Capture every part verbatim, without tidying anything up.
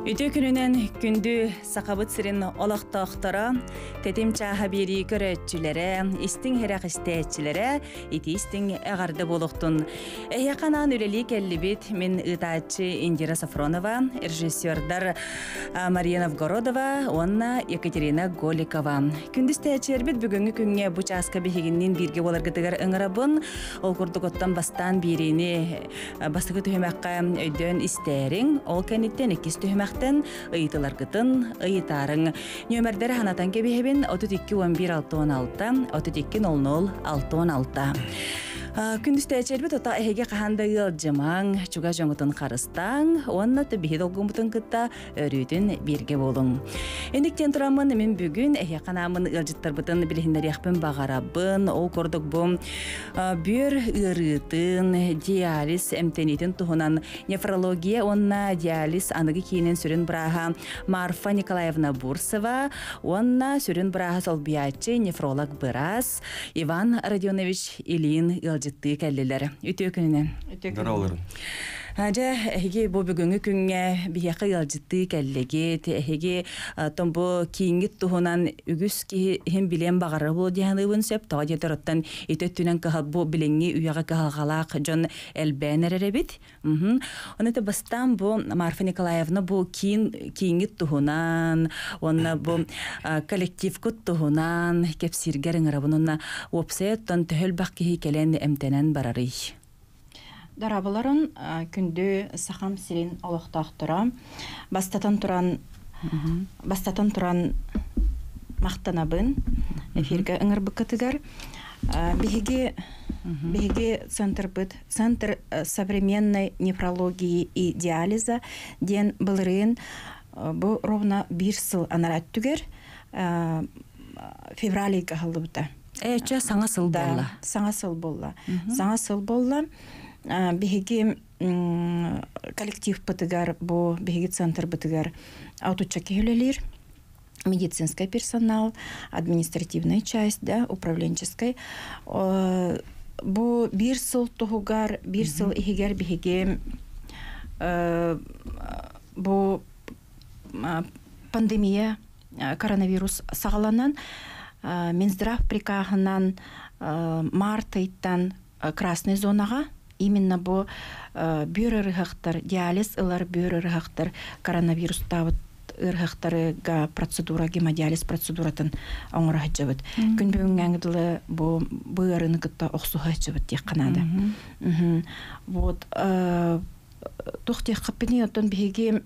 Үтө күнүнен күндү сақабыт сирин олақтақтара, тетим чаха бери көрөтчүлere, истин херак истечилere, ити истин эгарды болуктун. Эхяканан үлели келлибит мен ытаачы Индира Сафронова, режиссердар Мария Новгородова, онна Екатерина Голикова. Күндүстечербит бүгүнгү күнгө бу часка бихигинин бирге боларгытыгар ыңырабын, ол курдуготтан бастан бирини бастыгы төһөмөккө өйдөн истерин, ол кениттен икис төһөмөктен ыйтыларгытын ыйтарың. Нөмердер ханатан кебихебин отуз эки он бир алты он алты, отуз эки ноль ноль алты он алты. Күндүстечербит ота эхеге каханда ылжымаң, чуга жоңутун карыстаң, онна төбихи долгумутун кытта өрүтүн бирге болуң. Эндиктен турамын мен бүгүн эхе канамын ылжыттарбытын билихиндерияхпын багарабын, ол кордук бу бүйөр ырытын, диализ эмтенитин тухунан нефрология онна диализ аныгы кийинен сүрүн браха Марфа Николаевна Бурсова, онна сүрүн браха солбиячы нефролог бырас Иван Родионович Илин ылжытты кәллелер. Үтө күнүнен. Дараларын. Ажа эге бу бүгүнгү күнгө бияка ылжытты кәллеге, эге томбо кийингит тухунан үгүс ки хем билен багары бул дияныгын сеп тага жетороттан итөттүнөн кахал бу биленги уяга кахалгалак жон элбенереребит. Мм. Онете бастан бу Марфа Николаевна бу кийин кийингит тухунан, онна бу коллектив кут тухунан кепсиргерин рабунна опсеттон төхөл бакки келен эмтенен барары. Дарабаларын күндү сахам сирин олоқтақтыра. Бастатан туран бастатан туран мақтанабын. Эфирге ыңыр быкытыгар. Беге беге центр быт, центр современной нефрологии и диализа ден былырын бу ровно бир сыл анарат түгер февралийга халыбыта. Эче саңа сыл болла. Саңа сыл болла. Саңа сыл болла. Беги коллектив бытыгар, бу беги центр бытыгар аутучаки хөлелер, медицинский персонал, административная часть, да, управленческой. Бу бир сыл тугар, бир сыл ихигер беги бу пандемия, коронавирус сагаланан, Минздрав прикахынан мартайттан красный зонага именно бу бүйөр ырыхактар, диализ ылар бүйөр ырыхактар, коронавирус табыт ырыхактарыга процедура, гемодиализ процедуратын оңора хаджабыт. Күн бүгүнгәңдылы бу бүйөрүнү кытта оксуга хаджабыт дек канада. Вот тохтех капыны оттон биги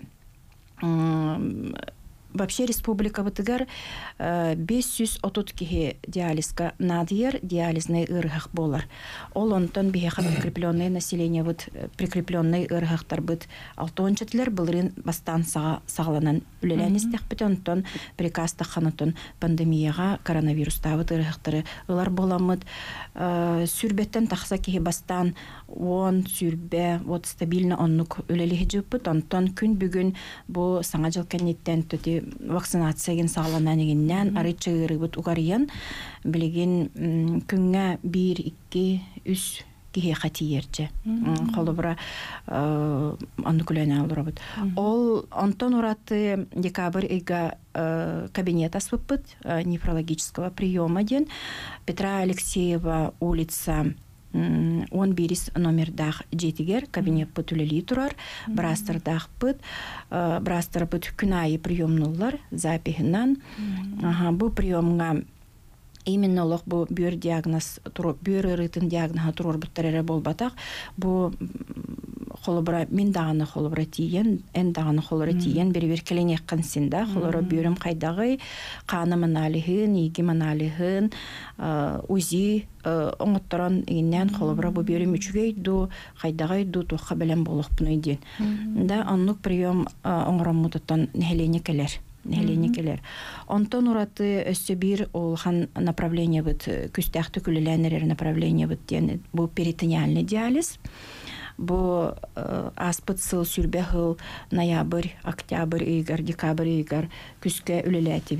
вообще республика бытыгар беш жүз отуз кихи диализка надыер, диализный ырыхах болар. Ол онтон бихеха прикрепленное население быт, прикрепленный ырыхахтар быт алтончетлер былырын бастан сағаланан үлеләністек бит онтон прикаста ханутон пандемияға коронавируста быт ырыхахтары ылар боламыд. Сүрбеттен тақса кихи бастан он сүрбе, вот стабильно оннук үлеліхи жыппыт, онтон күн бүгін бу саңа жыл кәнеттен төті вакцинацияген сағаланан егеннен арычы ырыбыт угарыян білеген күнге бир, икки, үс кихе қатиерче. Қолыбыра анны күләне алырабыт. Ол онтон ураты декабрь эйга кабинет аспыппыт нефрологического приема ден Петра Алексеева улица он бирис номердах жетигер кабинет пөтүлели турар, брастырдах пыт, брастыр пыт күнайы приемнулар запихынан. Бу приемга именно лох бу бүйөр диагноз, бүйөр ырытын диагноза турар буттарары болбатак, бу холобра мен даганы холобра тиен, эн даганы холобра тиен бери-бер келене кансинда, холобра бүйөрүм кайдагы, каным анализын, игим анализын, узи оңотторон игиннен холобра бу бүйөрүм үчүгөй ду, кайдагы ду туха белен болохпун өйден. Да анлык прием оңромутуттан нехелене келер. Нехеленекелер. Онтон ураты өссө бир олхан направление быт, күстәхті күлеләнерер направление быт ден, бу перитониальный диализ. Бу аспыт сыл сүрбе хыл ноябрь, октябрь, игар, декабрь, игар күскә үлеләті бит.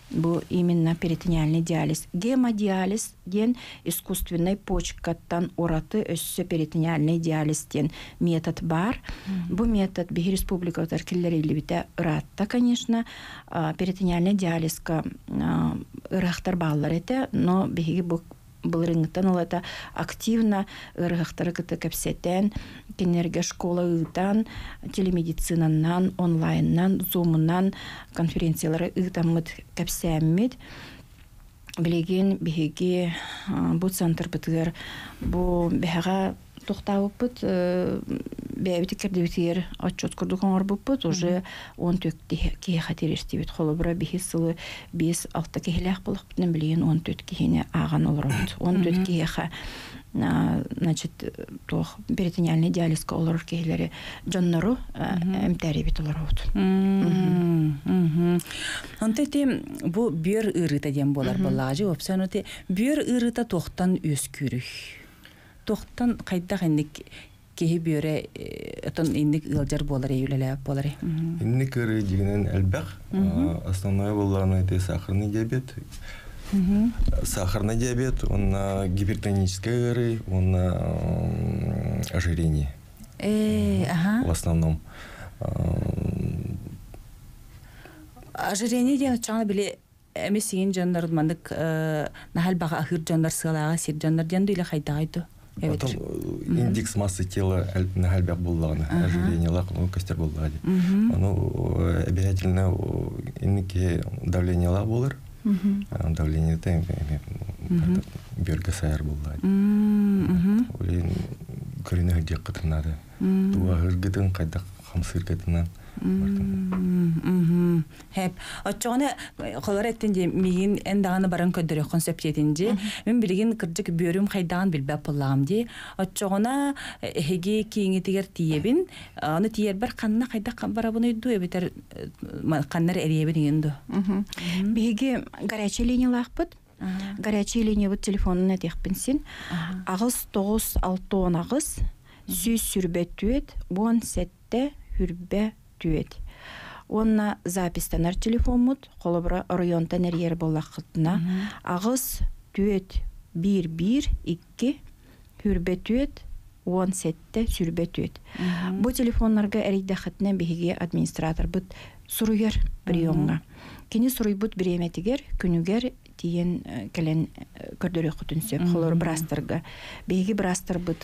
Бу именно перитонеальный диализ. Гемодиализ ден искусственный почкаттан ораты өссө перитонеальный диализ ден метод бар. Бу метод биһи республика таркиллери бите ратта, конечно, перитонеальный диализка ырахтар баллар эте, но биһиги бу Былырыңыттан ол это активно ырғақтары кіті кәпсеттен, кенерге школа ұйтан, телемедицинанан, онлайннан, зумынан конференциялары ұйтамыд кәпсәммет. Білеген бігеге бұл центр бітігер, бұл бігеға тоқтауып бұд, бәйбіті керді бітігер отчет күрдік оңыр бұд, уже он төкті кейі қатер ерсті бет. Қолы бұра бігі сылы бес алты кейіләқ бұлық бітін білеген он төт кейіне аған олар бұд. он төт кейіға значит, перитонеальный диализка олар кейілері жоннару әмтәрі бет олар бұд. Онтеті бұл бүйір ұрыта дем болар болағажы, опсан өте бүйір ұрыта тоқтан өз көрік. Тоқтан қайда қайдық кейі бүйірі өтін инник ұлжар болар, еулелі болар. Инник ұры дегенен әлбәқ. Основное болағына это сахарный диабет. Сахарный диабет, он гипертонический ұры, он ожирение. В основном. Ожирение деген чаңа біле әмі сеген жандар ұдмандық нахал баға ахыр жандар сығалаға сер жандар жанды үйлі қайда қайды? Потом индекс массы тела на хальбях буллана, ожирение лак, ну костер буллади. Ну обязательно инки давление лак булар, давление тем бирга сайр буллади. Олин коренных дек катынады. Туа хыргытын кайда хамсыр катынан. Хеп, отчоғаны қолар әттінде мейін әндағаны баран көндірі концепт етінде, мен білген кірдік бөрім қайдаған білбәп болағым де, отчоғына әге кейіңетігер тиебін, оны тиер бір қанына қайда барабыны үйді, өбетер қаннар әребін еңді. Беге горячий линиялақ бұд, горячий линия бұд телефонына текпінсін, ағыз тоғыз алты он ағыз, сүйіз сүрбет түйет, он сәтті хүрбе түйет. Онна запистанар телефон мұд, қолыбыра районтан әрер болақытына, ағыз түйет бір бір екі хүрбе түйет, он сәтті сүрбе түйет. Бұл телефонларға әрейді қытынан бігеге администратор бұд сұругер приемға. Кені сұруй бұд біреметігер, күнігер тиен кәлен көрдірі құтынсеп, қолыр бірастырға. Бігеге бірастыр бұд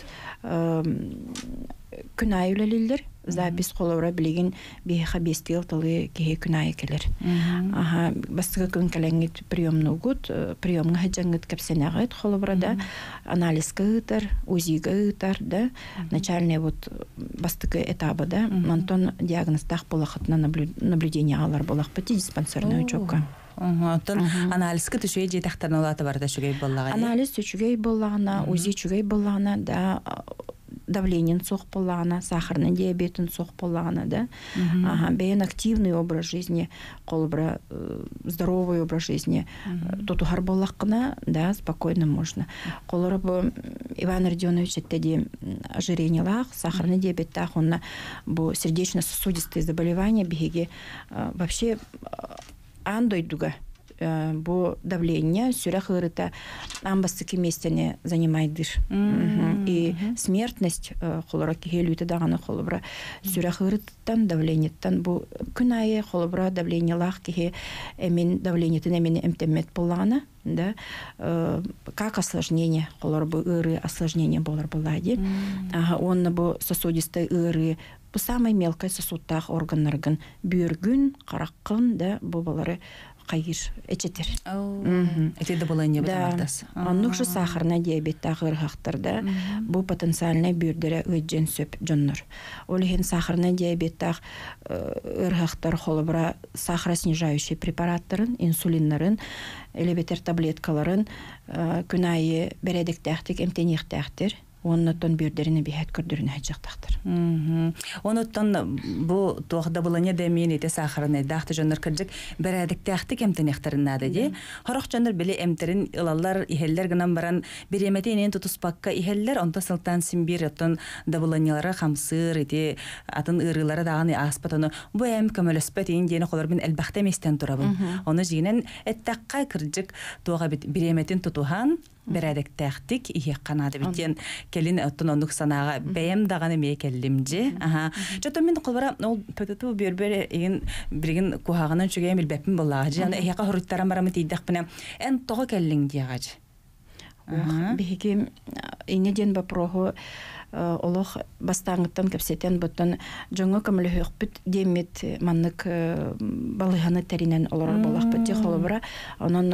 күн ай үлелілдер, запис қолыра білеген бейха бесті алтылы кеге күн ай келер. Бастығы күн кәләңгет приемны ұғыт, приемға хаджаңгыт кәпсен ағыт қолыбырада, анализға ұйтар, узиға ұйтар, начальный бастығы этабы, онтон диагноздақ болақытына наблюдение алар болақ бәті диспансерный учетқа. Анализға түшуе жетақтарын олаты барда шүгей болағына? Анализ түшугей болағына, узи түшугей болағына, да давлениен соқ болағына, сахарный диабетін соқ болағына, да. Бәйін активный образ жизни, қолыбыра здоровый образ жизни, тотухар болақына, да, спокойно можно. Қолыры бұл Иван Родионович әттәде ожирение лақ, сахарный диабет тақ, онна бұл сердечно-сосудистые заболевания бігеге вообще андойдуга бу давление сүрах ырыта амбастыки местене занимайдыр. И смертность холора кихелюйте даганы холобра сүрах ырыттан давлениеттан бу күнайы холобра давление лах кихе эмин давлениетен эмин эмтемет болана, да, как осложнение холор бу ыры осложнение болар болади. Он бу сосудистый ыры бу самый мелкой сосудтах органнаргын бүйіргүн, қараққын, да, бу болары қайыр әчетер. Әтеді болайын не бұтамардас. Оннық жы сахарна диабетті ағырғақтырда бұл потенциальный бүйірдері өйджен сөп жонныр. Олеген сахарна диабетті ағырғақтар қолыбыра сахара снижающий препараттарын, инсулинларын, элебетер таблеткаларын күн айы бәрәдік тәқтік, әмтенек тәқтір. оннотон бирдерine бихет көрдөрүнө хажактактыр. Онуттан бу туохда буланя демин ите сахарны дахты жоннор кыржык берәдиктәхти кемтенехтериннады ди. Хорох жоннор биле эмтерин ылаллар ихеллер гынан баран биреметенен тутуспакка ихеллер онта сылтан симбир оттон да буланялары хамсыр ити атын ырылары даганы аспатыны бу эм көмөлөспөт индени холор бин элбахте местен турабын. Оны жинен эттакка кыржык туога бит биреметин тутухан берәдиктәхтик ихе канады битен келин оттон ондук санага бәем даганы ме келлимжи. Аха. Жото мен колбара ол пөтөтү бербере ин бирген кухаганан чөгем билбеппин боллагы. Жана эхка хоруттарам барамы тийдак бина эн тога келлиң диягаж. Аха. Биһиги инеден бапрого олох бастаңыттан кепсетен боттон жоңго көмөлөһөкпүт демет маннык балыганы теринен олор болакпыт же холобра онон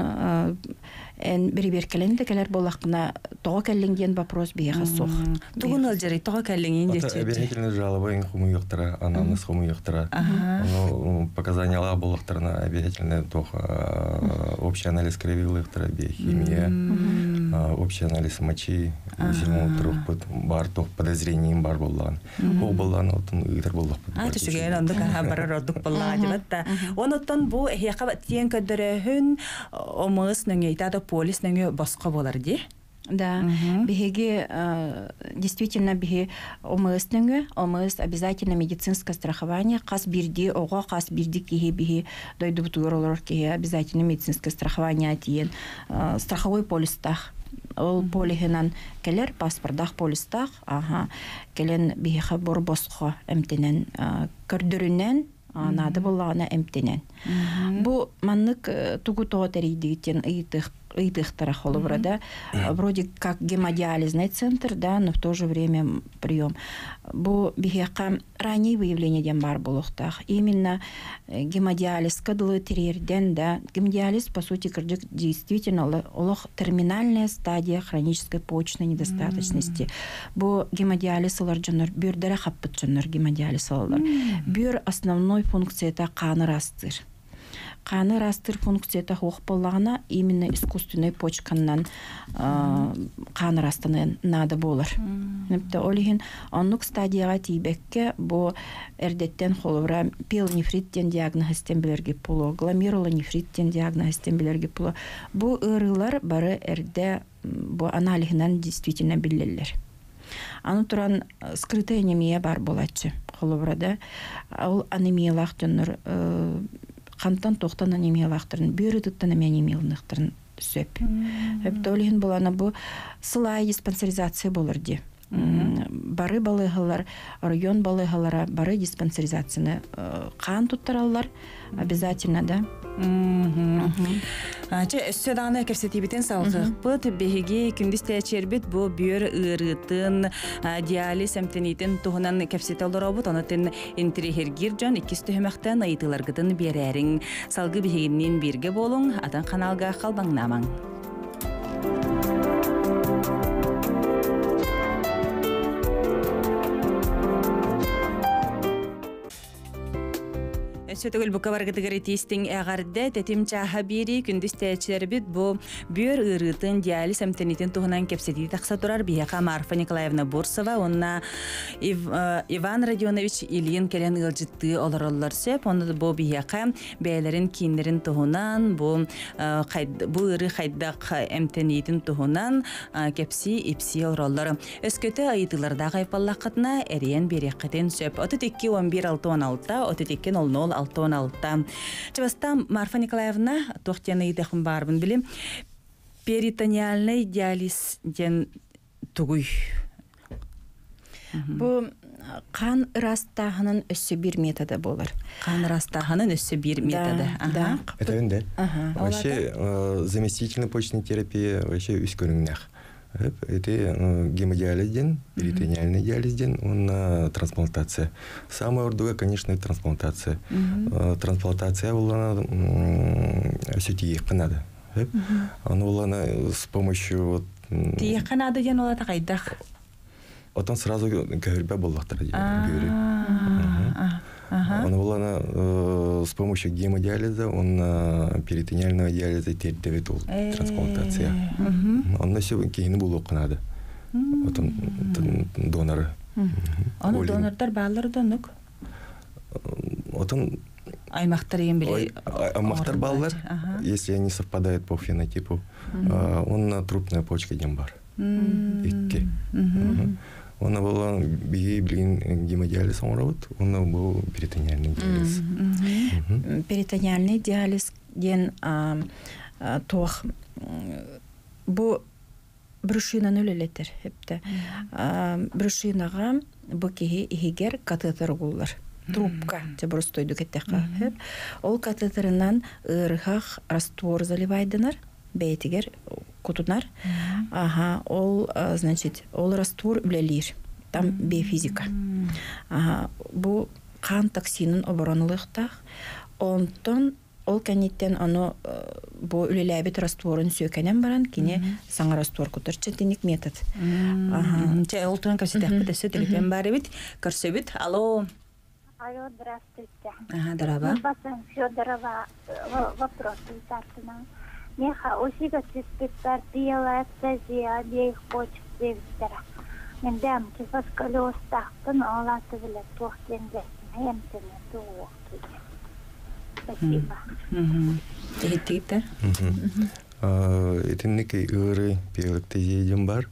эн бириберкеленде келер болакына тога келлиң диен вопрос бияга сох. Тугун алжары тога келлиң инде. Это обязательно жалоба ин хуму yoktara, анамыз хуму yoktara. Ну, показания болактарына обязательно тога общий анализ крови yoktara, биохимия, общий анализ мочи, седьмого трехпут бар тох подозрением бар боллан. Ол боллан отын ыйтар боллак. А, түшүген ондук барар ордук боллага жибатта. Онуттан бу эхяка тиен көдөрөһүн омыс нөңөйта полис нөңө басқа болар ди? Да, биһиги действительно биһи омыс нөңө, омыс обязательно медицинское страхование, кас бирди, ого кас бирди киһи биһи дойду бутугоролор киһи обязательно медицинское страхование тиен страховой полистах. Ол полигенан келер паспордах полистах, ага, келен биһи бор боско эмтенен көрдөрүнөн нады боллагына эмтенен. Бу маннык тугу тотеридитен ыйтых ыйтыхтара холобрада вроде как гемодиализный центр, да, но в то же время прием. Бу бихяка раннее выявление ден бар болуктах. Именно гемодиализ кадылы терерден, да, гемодиализ по сути кырдык действительно олох терминальная стадия хронической почечной недостаточности. Бу гемодиализ олар жонор бюрдера хаппыт жонор гемодиализ олар. Бюр основной функция это каны растыр. Каны растыр функцията хоқ болағына именно искусственный почканнан каны растыны нады болар. Непті олихин оннук стадияға тейбекке бу эрдеттен холура пилонефриттен диагнозистен білерге пулу, гломерулонефриттен диагнозистен білерге пулу. Бу ырылар бары эрде бу аналигынан действительно билелер. Аны туран скрытая анемия бар болачы холубрада. Ол анемиялах жоннор кантан тоқтан анемиялақтырын, бүйрі тұттан анемиялықтырын сөп. Өптөлігін боланы бұл сылай диспансеризация болыр де. Бары балығылар, район балығылара бары диспансеризацияны қан тұттаралар обязательно, да? Че өссөдағына кәпсетебетін салғық бұд, бейге күндіз тәчербет бұл бүйір ұйрытын, диализ әмтенетін тұғынан кәпсеті олар обыд, онатын интерехергер жон иккісті хүмәқтен айтыларғытын берәрің. Салғы бейгеннен берге болың, атын қаналға қалбаңнамаң. Сөтөгөл бұқа барғыдығыр етестің әғарды тәтім чаға бері күндіз тәчілері біт бұл бүйір ұйрытын диализ әмтенетін тұғынан кәпсеті тақса тұрар бияқа Марфа Николаевна Бурсова, онына Иван Родионович Ильин кәлен ұлжытты олар-олар сөп, оны бұл бияқа бәйлерін кейіндерін тұғынан бұл ұйры қайдақ әмтенетін тұғынан кәпси ипси олар-олар. Өскөті айытылардағы айпаллақытына әрен береқетін сөп. отыз екі он бір алты он алты, отыз екі нөл нөл алты он алты. Чебаста Марфа Николаевна тоқтяны идеқым барбын білем. Перитониальный диализ ден тугуй. Бұл қан растағының өссі бір методы болыр. Қан растағының өссі бір методы. Да. Это венде. Вообще заместительная почечная терапия вообще үскөріңнәқ. Это гемодиализден, перитониальный диализден, он трансплантация. Самая ордуга, конечно, это трансплантация. Трансплантация была все-таки канада. Она была с помощью... Тие канада ден ола тағайдақ? Отан сразу гәрбә боллақтар ден. Она была с помощью гемодиализа, он перитониального диализа тердевит трансплантация. Он на все кейні болу канада. Отон доноры. Аны донордар баллар донук. Отон Аймактар ем биле. Аймактар баллар, если они совпадают по фенотипу, он на трупная почка дем бар. Икки. Он был бей блин гемодиализ он работ, он был перитониальный диализ. Перитониальный диализ ген тох бу брюшина нөлелетер хепте. Брюшинага бу кихи ихигер катетер буллар. Трубка, просто иду кеттеха. Ол катетерынан ырхах раствор заливайдынар, бейтигер кутунар. Ага, ол, значит, ол раствор үлелир. Там биофизика. Ага, бу қан токсинин оборонлыктах. Онтон ол кенеттен аны бу үлеләбит растворын сөкенен баран, кине саңа раствор кутырчы тиник метод. Ага, че олтан каситак битесе телефон бар бит, көрсөбүт. Алло. Алло, здравствуйте. Ага, здорово. Басан Федорова, вопрос Татьяна. Меха, усига цистопатия, эстазия, обеих почек девятера. Мендем, кифосколиоз тахтын, олаты билет, тохтенде, хемтене, туохтуне. Спасибо. Тегит-тегиттер? Этинники ыры пиэлэктезияден бар.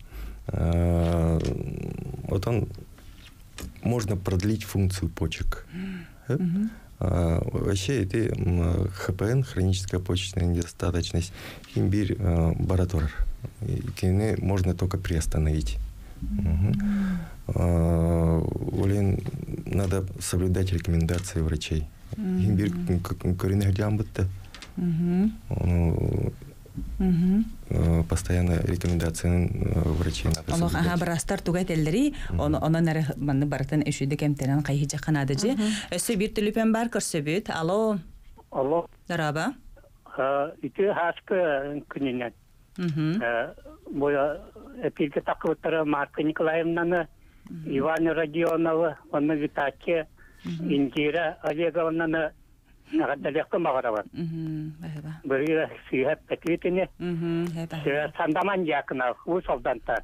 Отон можно продлить функцию почек. Uh-huh. А, вообще это ХПН, хроническая почечная недостаточность, имбирь, а, баратор. И можно только приостановить. Uh-huh. А, Улен, надо соблюдать рекомендации врачей. Uh-huh. Имбирь коренных диамбетта. Uh-huh. Uh-huh. Постоянно рекомендации врачей надо соблюдать. Ага, барастар тугай телдери, оны нәрі манны барытын өшүйді кемтерін қайхи жаққанады же. Өсі бір түліпен бар көрсөбіт. Алло. Алло. Дараба. Ити хаскы күнінен. Боя эпилге тақывыттары Марка Николаевнаны, Ивана Родионова, оны Витаке, Индира Олеговнаны Нағаддалекті мағарабар. Бірге сүйәп пәтветіне, сандаман жақына, ұй солдантар.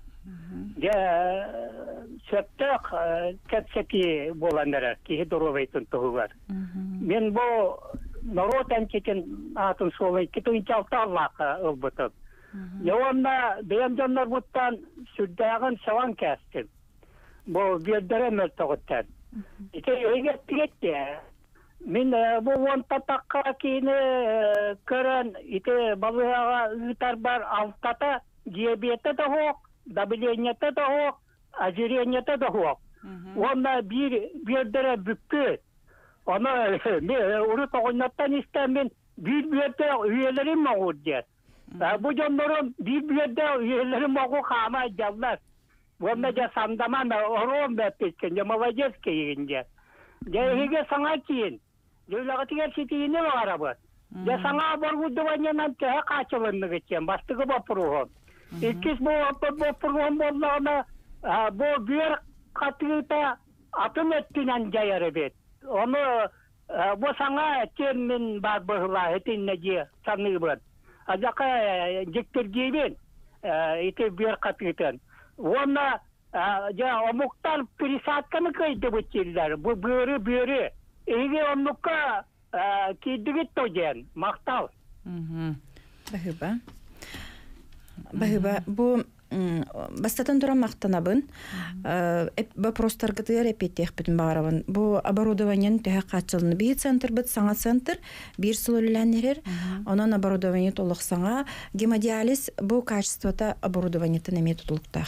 Сөптіқ кәпсеки боландары, кейі дұровайтын тұғы бар. Мен бұл народ әнкетін атын солай, кетуін чалты Аллақа ұлбытып. Еуанна бейімденлер бұттан сүрдәғын саван кәстім. Бұл бердері мөлтіғыттан. Ете өйгеттігетті. Мен бұл онта таққа кейіні көрін, ите балыға үйтар бар алтата, диабеті да хоқ, давлениеті да хоқ, ожирениеті да хоқ. Оны бердері бүккі. Оны ұры тоғынаттан істен мен бір берді үйелерім мағур дер. Бұл жонларым бір берді үйелерім мағур қама жаллар. Оны жа сандаман ұрын бәппеткен, жа молодец кейінде. Жа еге саңа кейін. Жөйлағытығар сетейіне бағарабы. Я саңа боргудываннан тәе қачылынны кеткен, бастығы бапыруғын. Еккес бапыруғын болдағына бұл бүйер қатығыта атын өттінен жайары бет. Оны бұл саңа термин бар бұғыла әтінне же саңығы бұд. Ажаққа жектер дейбен, еті бүйер қатығытын. Оны омуқтан пересадканы көйді бұттелдер. Бұл бүйірі бүйірі. Эге оннукка кийдигит тоген, мактал. Бахыба. Бахыба, бу бастатан туран мактанабын. Вопростар гытыр репетех бүтүн барабын. Бу оборудованиянын төһө качылыны бир центр бит, саңа центр, бир сылөлүләннер. Онон оборудование толук саңа гемодиализ бу качеството оборудованиятын эме тутулукта.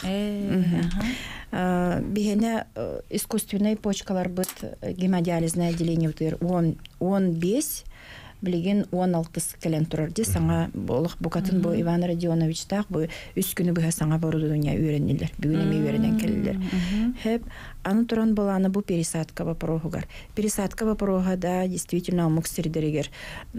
Бигене искусственный почкалар бит, гемодиализное отделение утыр он беш билеген он алты келен турар ди саңа болох букатын бу Иван Родионович так бу үч күнү бу саңа оборудование үйрөнүлөр. Бүгүн эме үйрөнөн келдилер. Хеп аны туран баланы бу пересадка вопрогар. Пересадка вопрога да действительно мукстердерегер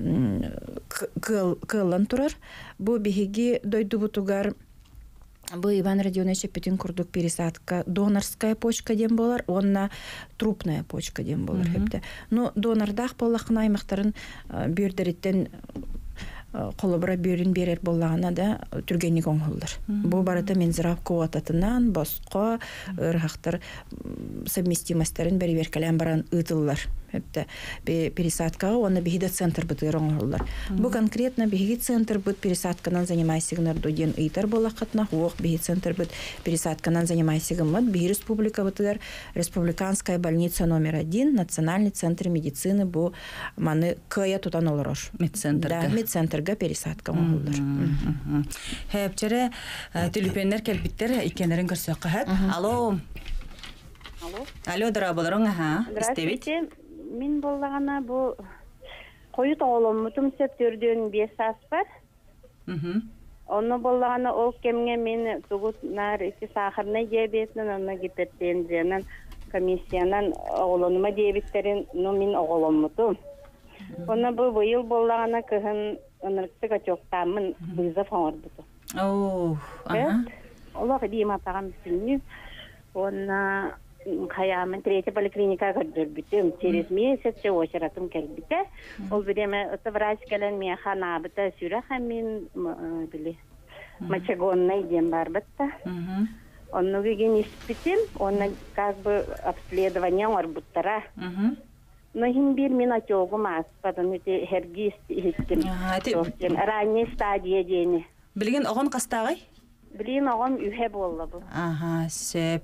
кылан турар. Бу биги дойду бутугар. Бу Иван Родионович петин курдук пересадка, донорская почка дем болар, онна трупная почка дем болар хепте. Но донордах боллахна аймактарын бирдереттен қолыбыра бөрін берер болағына да түргенік оңғылдар. Бұл барыты мен зырап қуататынан босқа ұрғақтар совместимастерін бәрі беркелен баран ұтылылар. Хәтта пересадкаға оны бихида центр бытыр оңғылдар. Бұл конкретно бихида центр быт пересадканан занимайсығынар дойден ұйтар болақатына, оқ бихида центр быт пересадканан занимайсығымыд, бихи республика бытыдар, республиканская больница номер один, национальный центр медицины, бұл маны кая тутан оларош. Медцентрга. Да, медцентрга пересадка оңғылдар. Хэп, чаре түліпенлер кәлбіттер икенерін көрсөққа хэп. Алло. Алло. Алло, дырабылырың, аха. Здравствуйте. Мен болағана бұл қойыт оғылым мұтым сөптөрден бес ас бар. Оны болағана ол кемге мен тұғыт нар үкі сақырына диабетінің, оны гипертензияның комиссияның оғылыныма диабеттерін мен оғылым мұтым. Оны бұл бұйыл болағана күйін ұнырықтық өтіоқтамын бұйза фоңыр бұты. Оу, аха. Олағы дейм атаған бүсінні. Оны Хаямын третья поликлиника көрдірбітім. Через месяц очератым кәлбіті. Ол біреме ұты врач кәлін мен ханабыта сүрі хамин білі мочегонный дем бар бітті. Оны веген іспітім, оны как бы обследование ор бұттара. Но хин бір мен отегім аспадын өте хергист еттім. Ранний стадия дейіні. Білген оғын қастағай? Білген оғын үйе болды бұл. Аха, сөп.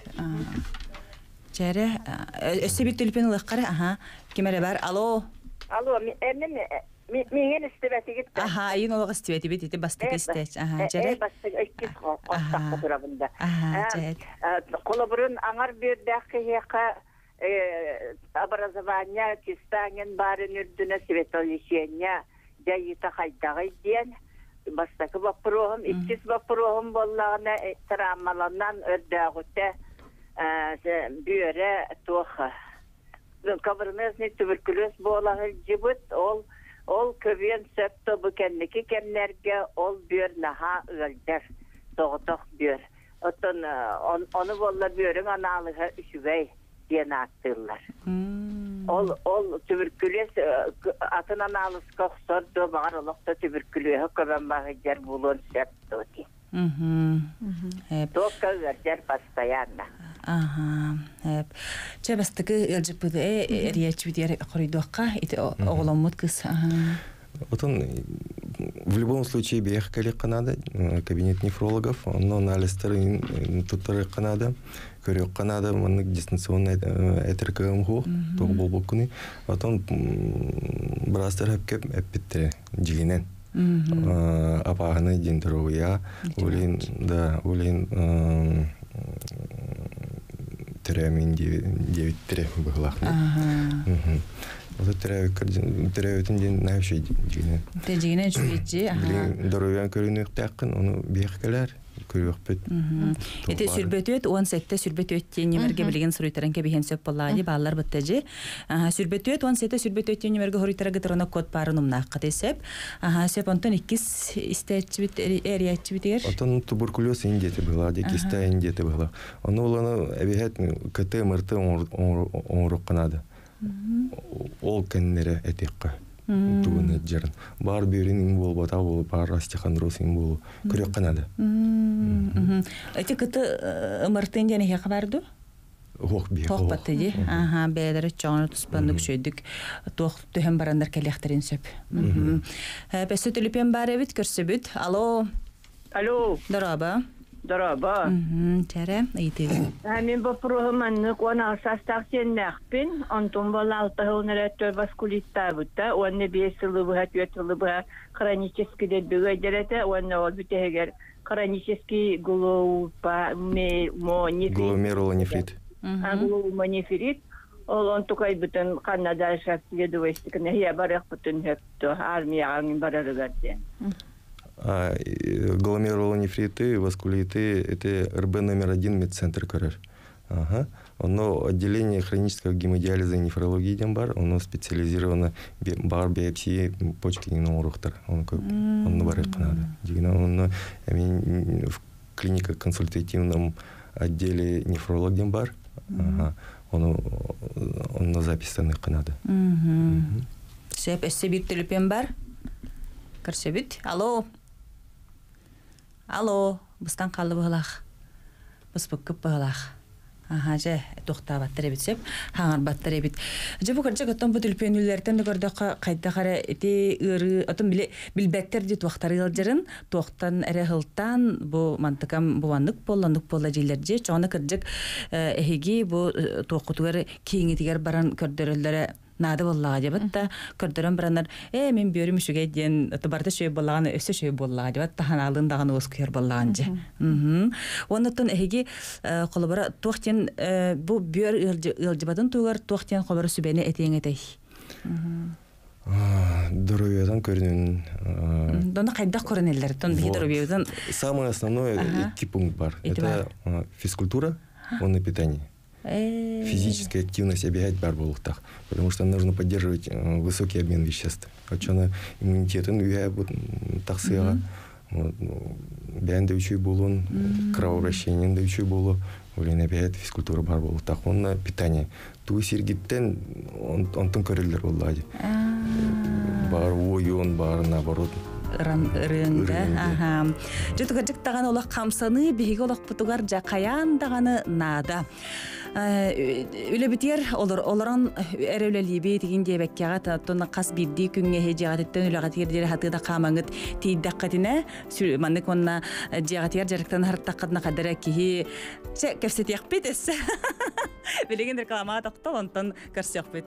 Чәрі, өсі бит түліпен ұлыққары, аха, кемәрі бар, алло. Алло, менген істебәті кетті. Аха, айын олығы істебәті бет, еті бастық істеч, аха, чәрі. Е, бастық өйткіз қостаққа тұрабында. Аха, чәрі. Қолы бұрын аңар бердәқі еқа образования кистанген барын үрдіні светолешения жайыта қайдағы дейін. Бастақы бақпырығым, иккіз бақпырығым болағына травмаланан өрдәғыты бүйірі тоқы. Кабырмезный туберкулез болағы жібіт, ол көбен сөп тобы кәннекі кәнлерге ол бүйір наға өлдер, тоғытық бүйір. Оны болла бүйірің аналығы үшігей ден аттылар. Ол туберкулез атын аналыз қоқсор добағар олықта туберкулезі көбен бағы жер болуын сөп тоти. Тоққа өрдер постоянно. Ага, хэп. Чэ бастыкы элжипыды э риячвидер коридоққа ити оғыламыд кыз. Отон в любом случае бех коллег надо, кабинет нефрологов, но анализ туттары Канада, көрек Канада, мы дистанционный этерка МГУ, то был бокуны, потом брастер хепкеп эпитре дигинен. Апаганы дендровия, улин да, улин терэмин девять три было. Вот терэвитин ден навший дигинен. Тэ дигинен чуйчи, ага. Доровян көрүнүк такын, оны бехкелер. Эти сүрбөтөт он сетте сүрбөтөт немерге билген суруйтарынка биһен сөп боллади баллар быттажы. Сүрбөтөт он сетте сүрбөтөт немерге хоритара гытрына код парынымна катесеп. Аха, сеп онтон иккис истечбит эриячбитер. Онтон туберкулез индети была, декиста индети была. Оно уланы эбихет КТ МРТ оңрук канада. Ол кеннере этекка. Туганы жерин. Бар берин бол бата бол, бар остеохондроз бол. Көрөк канада. Эти кыты МРТ дене хе хабарду? Хох би. Хох батыди. Аха, бедер чоңу туспандык шөйдүк. Тох төһөн барандар келехтерин сөп. Бесет үлүпен бар эбит көрсөбүт. Алло. Алло. Дараба. Дараба. Мм, чаре, айтыгы. Мен бу программаны кона састаксеннахпин, антон балалта хонерет васкулитта бутта, онне бес жылы бу хатыт жылы бу хронический дебюга дерете, онне ол бүтегер хронический гломерулонефрит. Гломерулонефрит. Гломерулонефрит. Ол он тукай бүтүн Канада шактидуестикне я барак бүтүн хепто армияга барарыгатте. Гломерулонефриты, васкулиты — это эр бэ номер один медцентр көрөр. Ага. Оно отделение хронического гемодиализа и нефрологии дембар, оно специализировано бар биопсии почки не урухтар. Он как он на баре канада. Дигна он в клинико консультативном отделе нефролог дембар. Ага. Он он на записанных Канада. Сеп эссе бир телефон бар. көрсөбүт. Алло. Алло, бустан калды быгылах. Бус буккып быгылах. Аха, же тоқтабаттыр бит сеп, хаңар баттыр бит. Же бу кыржа көттөн бу түлпөнүлөрдөн да көрдө кайда кара эти ыры, отун биле билбеттер дит вактары ылжырын, токтан эре хылтан бу мантыкам буаннык болландык болла жерлерде, чоңна кыржык эхиги бу токутугар кийиңитигер баран көрдөрөллөрө нады боллага жабатта көрдөрөн баранар э мен бөрүм үшүгө ден табарда шөй боллаганы өсө шөй боллага жабатта ханалын даганы оскер боллаган же. Мм. Оннотон эги колобара тохтен бу бөр ылжыбатын тугар тохтен колобара сүбени этеңетей. Мм. Дорогоядан көрүнүн. Дона кайда көрүнелер тон би дорогоядан. Самое основное iki пункт бар. Это физкультура, он и питание. Физическая активность обязательно бар болуктах, потому что нужно поддерживать высокий обмен веществ. Очона иммунитетин уя бут таксыга, бән дөчүй болун, кровообращение дөчүй болу, улен обязательно физкультура бар болуктах. Онна питание. Ту сиргиттен онтон көрөлдөр болду. Бар ойон бар наоборот. Рынга, ага. Жутугажык таган олақ камсаны биһиге олақ путугар жакаян даганы нада. Үлебитер олар оларан эрөлелиби тигин дебеккага таттон кас бирди күнгө хежагаттан үлөгатер дер хатыда камаңыт тийдаккатына маннык онна жагатер жарыктан хартаккатна кадара кихи се кепсетиак битес. Билеген реклама токтол онтон көрсөкбүт.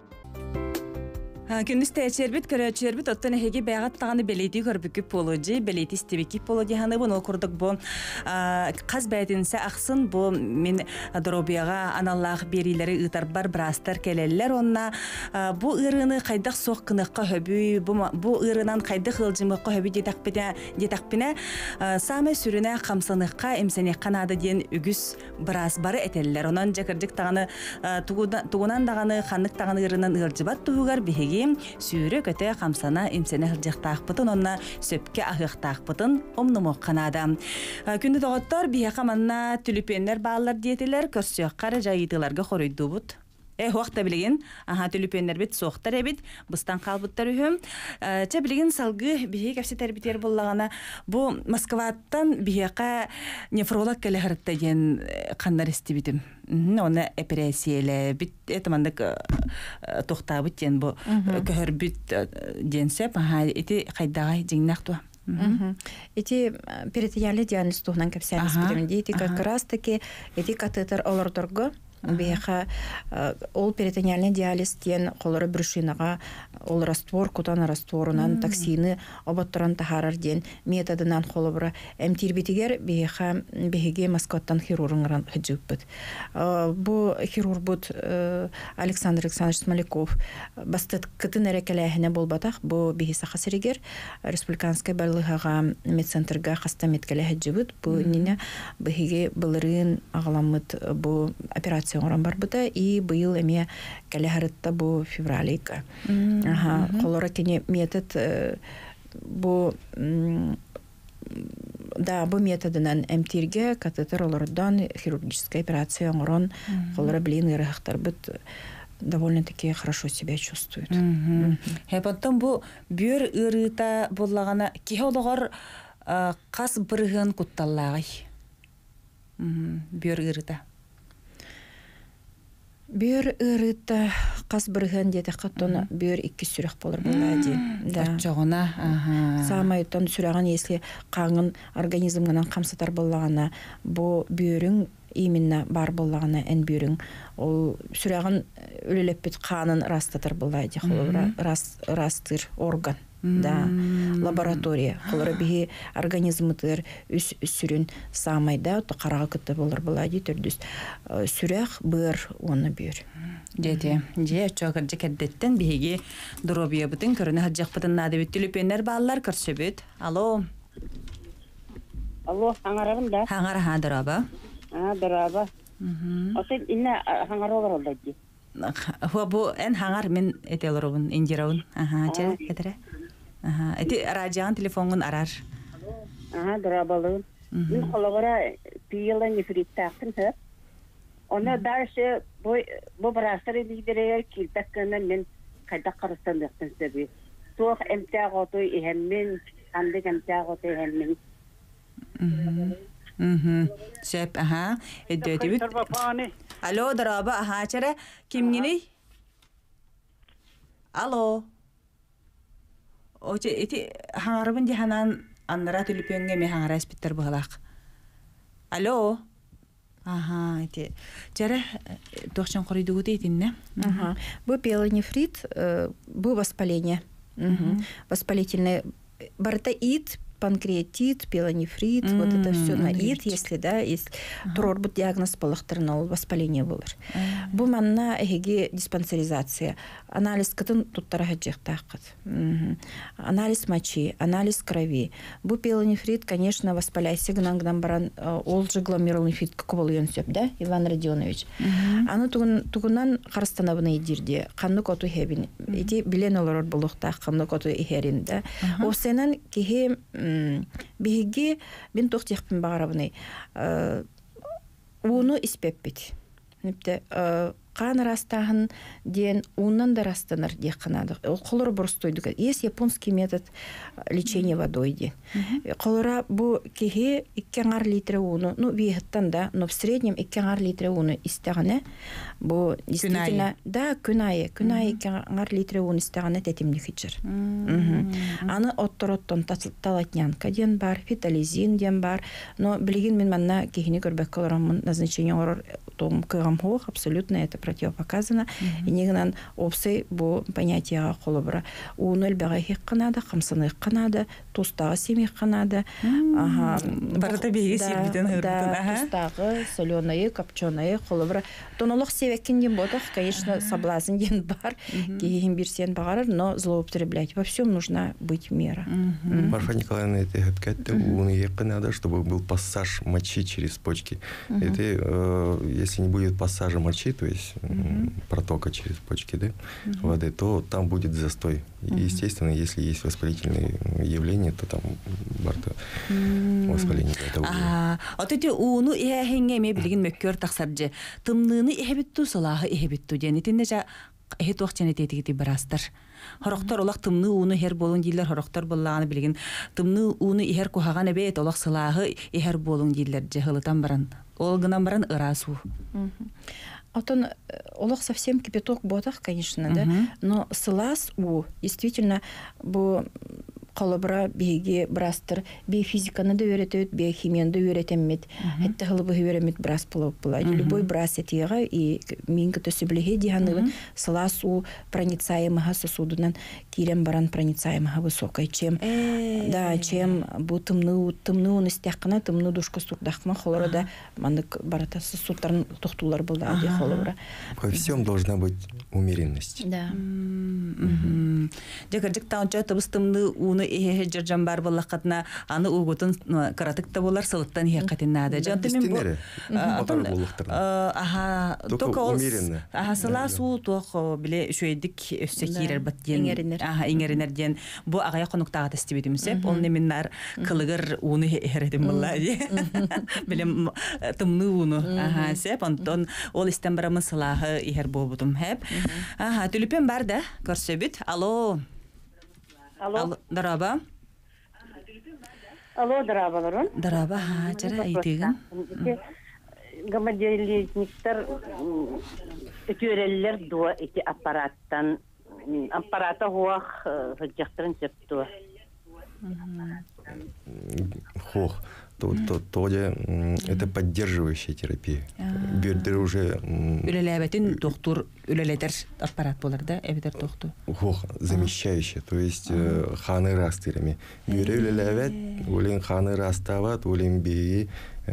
Күндүз тәчербит көрөчөрбүт оттон эһиги бягат таганы белети көрбүкүп болужи белети стебики болуги ханы бу курдук бу каз бәйтинсе аксын бу мен дробияга аналлах берилери ытар бар брастар келеллер онна бу ырыны кайдак соккыныкка хөбү бу ырынан кайдак хылжымыкка хөбү детакпине детакпине саме сүрүнө камсаныкка эмсене канады ден үгүс брас бары этеллер онан жакырдык таганы тугунан даганы ханнык таганы ырынан ылжыбат тугар биһиги сүйрө көтө камсана имсене хылжыктаакпытын онна сөпке ахыктаакпытын омнумок канада. Күндү доготтор бияка манна түлүпеннер баалар диетилер көрсөккар жайытыларга хоройдубут. Э вакта билеген, аха түлүпеннер бит соктар эбит, быстан калбыттар үһүм. Ча билеген салгы бие кепсетер битер боллагана бу Москваттан бияка нефролог келехертте ген кандар истибитим. Оны операцияле бит этмандык токтабыт ген бу көрбүт денсеп, аха эти кайдагай жиңнакту. Эти перитониальный диагноз тугнан кепсетер битим дейти как раз таки эти катетер олордорго бияка ол перитониальный диализ тен колоры брюшинага ол раствор кутан растворунан токсины оботторан тахарар ден методынан колобра эмтирбитигер бияка беге Москваттан хирургын хыжыппыт. Бу хирург бут Александр Александрович Смоляков бастыт кытын эрекелехине болбатах бу бихиса хасыригер республиканская барлыгага медцентрга хастамет келехиджибыт бу нине беге былырын агаламыт бу операция оран бар бута и быйыл эме келехарытта бу февралика. Аха, колора кене метод бу да бу методынан эмтирге катетер олордан хирургическая операция оран колора билин ырыхтар бут довольно-таки хорошо себя чувствует. Хе потом бу бөр ырыта боллагана кихологор кас бырыгын кутталлагай. Бөр ырыта Бөр ырыта кас бырыгын дете каттон бөр икки сүрөк болор булади. Да. Чогона, аха. Самайттан сүрөгөн если каңын организмгынан камсатар боллагана, бу бөрүң именно бар боллагана эн бөрүң ол сүрөгөн өлөлөппүт канын растатар булади. Холора раст растыр орган. Да, лаборатория. Холора бихи организмытыр үс сүрүн самайда то карага кытты болор булади төрдүс. Сүрөк быр оны бөр. Дети, же чогыр жекердеттен биһиги дробия бутун көрүнө хаджакпытын нады бүттүлүпенер баалар көрсөбүт. Алло. Алло, хаңарагым да. Хаңара ха дроба. А, дроба. Мм. Осен инна хаңаралар олдоди. Хо бу эн хаңар мен этелорун индирабын. Аха, же этере. Аха, эти радион телефонун арар. Ага, дробалын. Мен кологора пиела нефриттактын хэ. Ona dərsə bu bu brasları liderə kiltəkəndən mən qayda qarıstandıqdan səbəbi туох эмтяготой ихэммин андык эмтяготой ихэммин. Мгм. Сеп, ага. Эддетибит. Алло, дараба, ага, чара. Кимгини? Алло. Оче, эти хаңарыбын диханан аннара түліпенге ме хаңара эспиттер бұғалақ. Алло. Ага, эти. Чара, тоқчан қорыйдығы дейтін, не? Бу пиелонефрит, бу воспаление. Воспалительное. Барта ид, панкреатит, пиелонефрит, mm-hmm. вот это все на ид, если да, если uh-huh. турор бут диагноз полохтернол, воспаление было. Uh-huh. Бу манна эге диспансеризация. Анализ катын туттара хаджихтахат. Uh-huh. Анализ мочи, анализ крови. Бу пиелонефрит, конечно, воспаляйся гнан баран ол же гломерулонефрит какого сөп, да, Иван Родионович. Uh-huh. Аны тугунан харстанабыны идирде, қанны коту хебин. Эти билен олар болуқтақ, қанны коту ихерин, да. Осенан кихе биһиги бин тохтихпин багарабыны уну испеппит. Нипте кан растахын ден уннан да растанар деханады. Колор борстойдуга. Есть японский метод лечения водой ден. Колора бу кихи иккеңар литре уну, ну виһаттан да, но в среднем иккеңар литре уну истаганы. Бу действительно да күнайы, күнайы иккеңар литре уну истаганы тетимли хичер. Аны оттороттон талатнянка ден бар, фитализин ден бар, но билигин мен манна кихини көрбөк колорамын назначение орор том кыгамхох абсолютно это противопоказано. И нигнан опсы бу понятие холобра. У ноль бягахих канада, хамсаных канада, тустага семих канада. Ага. Барата беги сибитен хыртын. Да, тустага, солёные, копченые, холобра. Тонолох севекин ден ботах, конечно, соблазн ден бар, кихим бирсен багарар, но злоупотреблять. Во всем нужна быть мера. Марфа Николаевна, это хэпкетте, у них канада, чтобы был пассаж мочи через почки. Это, если не будет пассажа мочи, то есть Uh-huh. протока через почки, да, uh-huh. воды, то там будет застой. Uh-huh. И, естественно, если есть воспалительные явления, то там барта uh-huh. воспаление этого. А, вот эти уну и хенге ме билген меккер таксарже. Тымныны ихебитту салахы ихебитту ден. Итинде жа эхет вакчаны тетигити барастар. Хорохтор олақ тымны уну хер болун дилер, хорохтор боллағаны билген. Тымны уну ихер кухаган эбет олақ салахы ихер болун дилер же хылытан баран. Ол гынан баран ырасу. Он олох совсем кипяток ботах, конечно, да, но слаз у действительно бу колобра биги брастер би физиканы да өйрөтөт, би химияны да өйрөтөммет. Хетте хылыбы өйрөмет брас полоп була. Любой брас этига и минг төсөблеге диханыбын слаз у проницаемого сосудунан кирен баран проницаемого высокой, чем да, чем бу тымны тымны уны стяккана, тымны душка сурдахма холорода мандык барата сосудтарын тохтулар булда ди холора. Во всем должна быть умеренность. Да. Жекер таунча табыстымны уны ихе жыржан бар боллақатына аны угутын каратыкта болар сылыттан ихе қатинады. Жантымен бұл... Аха, только умеренно. Аха, сыла суу тоқ біле шөйдік өссе кейрер баттен. Иңерінер. Аха, иңерінерден. Бұ ағая қонуқтаға тестебедім сеп. Ол неменнар кылығыр уны ихередім болла. Білем тымны уны. Аха, сеп. Онтон ол істен барамын сылағы ихер болбудым хеп. Аха, түліпен бар да, көрсөбіт. Алло. Алло. Дараба. Алло, дараба, Лорон. Дараба, ха, чара айтыгын. Гомодиализниктер өтөреллер дуа эти аппараттан аппарата хуах хөҗҗәхтәрен септу. Хох. То, то, то, это поддерживающая терапия. Бердер уже... Үлеләбәтин доктор үлелетер аппарат болар да, эбетер доктор. Хох, замещающая. То есть ханы растырами. Бердер үлеләбәт, улин ханы растават, улин бии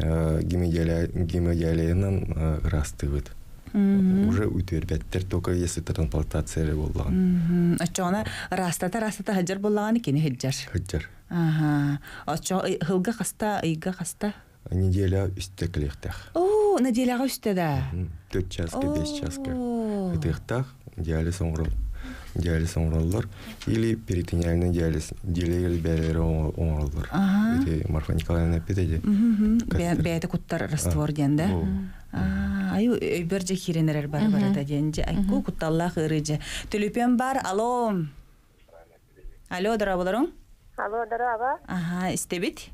гемодиалиянан растывает. Уже үтөрбәттер, только если трансплантация болған. Ачана растата растата хаджар болған екен хаджар. Хаджар. Ага. Ача хылга хаста, айга хаста. Неделя үстеклехтах. О, неделяга үстеда. төрт часка, беш часка. Этехтах диализ оңрол. Диализ оңроллар или перитониальный диализ. Диализ бәрелері оңроллар. Это Марфа Николаевна петеде. Бәйті куттар раствор денді. Аю өйберже хиренерер бар-барада денде. Айку кутталлах ырыжы. Түліпен бар, алло. Алло, дораболорун? Алло, дорога. Ага, истебит?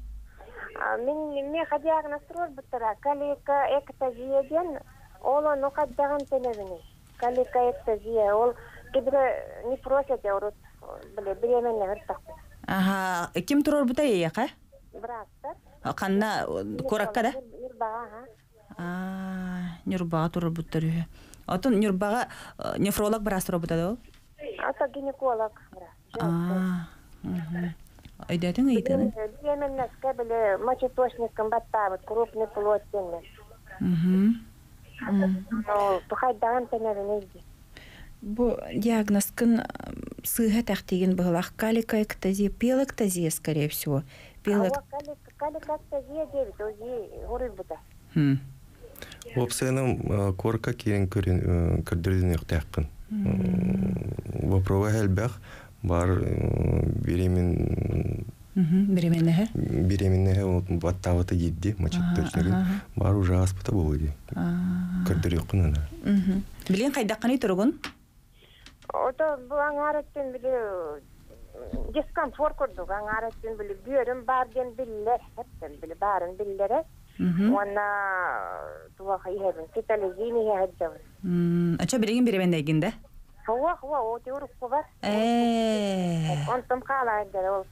Мен мен диагноз буттара калика эктазияден оло ну каддаган тенебини. Калика эктазия ол кибре не просят урут биле беременне гыртак. Ага, ким турор бута яка? Брастар. Канна кораккада? Нурбага. А, нюрбага турор буттары. Отон нюрбага нефролог брастар бута да? Ата гинеколог. А. Мгм. Айдатын айтын. Беременне скабеле мочеточником баттабыт крупный плод тенне. Мгм. Ну, тухайдаган тенебини. Бу диагнозкын сыга тактиген быгылак каликоэктазия, пиелэктазия, скорее всего. Пиелэк... Каликоэктазия девит, ози горит бута. Хм. Опсеном корка кирен көрдөрдүн ыктакын. Вопрога хелбах бар беремен Мгм. Беременне. беременне вот баттавата жидди мачыктырчылыгын бар уже аспыта болду. Көрдөрөкүн ана. Мгм. Билен кайдакканы тургун? Ото бу аңараттын биле дискомфорт көрдүк. Аңараттын биле бүйөрүм барден билле, хептен биле барын биллере. Мгм. Уана туа хайхебин, ситалезини хеджабын. М, ача билеген беременне эгинде? Хауа, хауа, оте урук кубар. Э. Онтом калайдыр ол.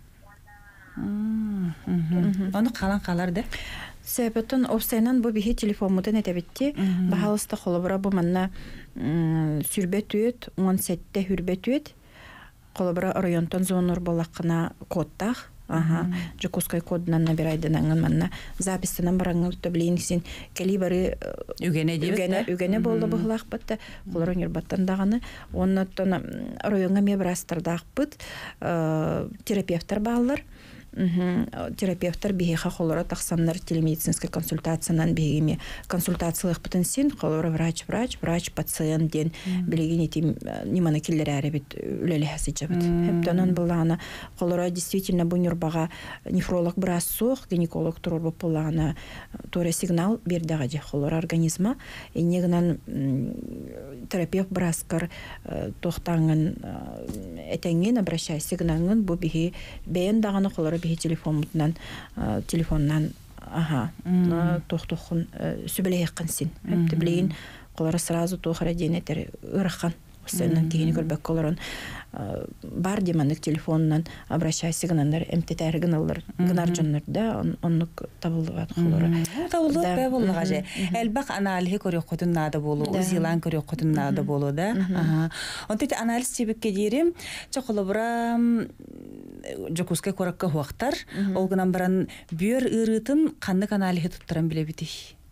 М, мгм. Оны калан калар да? Себетон обсайнан бу бихи телефон мутен этебитти. Бахалыста холобра бу манна сүрбет үет, он сетте хүрбет үет. Холобра районтон зонор болакына кодтах. Ага, Жукускай кодынан набирайдынаңын манна запистынан бараңын төблейнсин калибары Үгене дейбит үгене да? үгене болду быхлак батта. Холорон юрбаттан даганы. Оннотон районга мебрастырдакпыт. Терапевттар баалар. Терапевттар бихиха холора тахсаннар телемедицинская консультациянан бигими консультациялык потенсин холора врач врач врач пациент ден билеген этим ниманы киллер арабит үлеле хасыжабыт. Хептанан булана холора действительно бу нюрбага нефролог брасох гинеколог турор боллагана торе сигнал бердагы холора организма негнан терапевт браскар тохтангын этенген обращайся гнангын бу бихи бен даганы холора бихи телефоннан телефоннан ага тохтохун сүбелейккансин хептеблейин колора сразу тохара денетер ырхан сенен кийини көрбөк колорон бар деманык телефоннан обращайся гнандар эмтетер гналар гнар жоннор да оннук табылдыгат колора табылдык бе боллага же элбак анализи көрөк котун нада болу зилан көрөк котун нада болу да ага онтет анализ чебекке дирим чоколобра жокускай коракка хуактар ол гынан баран бүйөр ырытын каннык анализи туттаран билебити.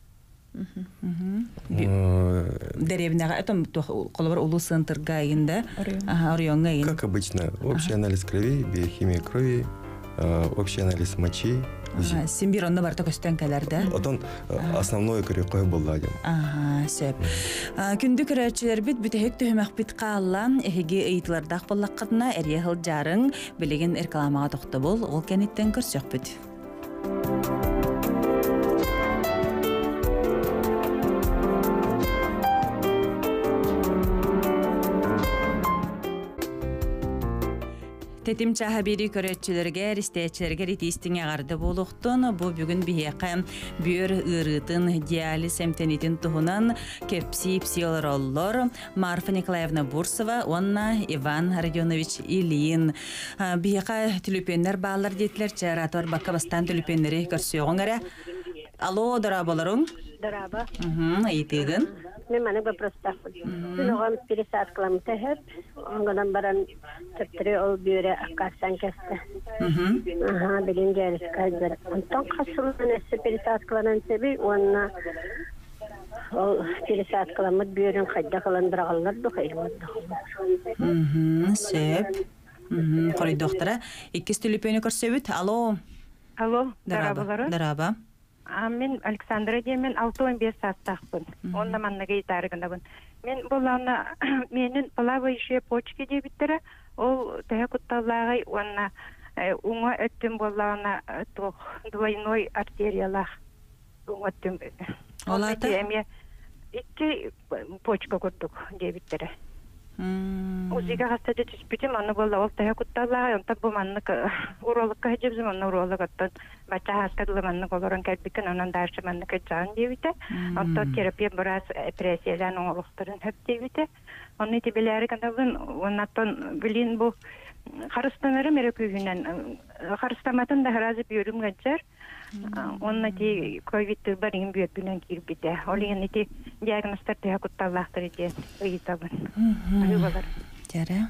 Деревняга это колобар улуу центрга инде орионга ин. Как обычно, общий анализ крови, биохимия крови, общий анализ мочи. Симбиронда барта көстөнкелерде. Отон основной көрөккөй болду. Ага, сөп. Күндү көрөчүлөр бит бүтөк төмөк бит каллан, эге ыйтлардак боллаккатына эрия хыл жарың билеген рекламага токтобол, ол кенеттен көрсөк бит. Тетим чаха бири көрөтчүлөргө, ристечилерге ритистиңе гарды болуктун. Бу бүгүн бияка бүйөр ырытын диализ эмтенитин тухунан кепси психолороллор Марфа Николаевна Бурсова, онна Иван Родионович Ильин. Бияка түлүпеннер баалар дейтилер, чаратор бакка бастан түлүпеннери көрсөөгөңөрө. Алло, дарабаларың? Дараба. Мхм, айтыгын. Мен мана вопрос тахпын. Мен оған пересад кылам тахып, оңгодан баран төптүрө ол бүйөрө аккарсан кесте. Мхм. Ага, билин герис кайдар. Онтон касылын эсе пересад кыланан себи, онна ол пересад кыламыт бүйөрүн кайда кыландыргалар да кайрымат. Мхм, сеп. Мхм, корой доктора, иккис түлүпөнү көрсөбүт. Алло. Алло, Дараба. дарабалары. Дараба. А мен Александра дейм, мен алты он беш сааттақпын. Онда манна гейтарыгындабын. Мен болана менин плавающие почки дебиттері, ол тәе кутталлагай, онна уңа өттім болана двойной артериялах. Уңа өттім. Олата? Икки почка күттік дебиттері. узига хастады түспүтүм аны болла ол тая кутталаа онта бу маннык урологка хежибзим аны уролог оттон бача хаскадылы маннык олорон кэлбикен анан дальше маннык жан дебите онто терапия бурас операциялан оңолукторун хөп дебите оны тибелери кандагын онаттон билин бу харыстанары мере күгүнен харыстаматын да разы бүйөрүм гачар онна ти ковид барин бүйөт билен кирбите олеген ти диагностар тая кутталаактыр эти ыйтабын аюбалар Тяра.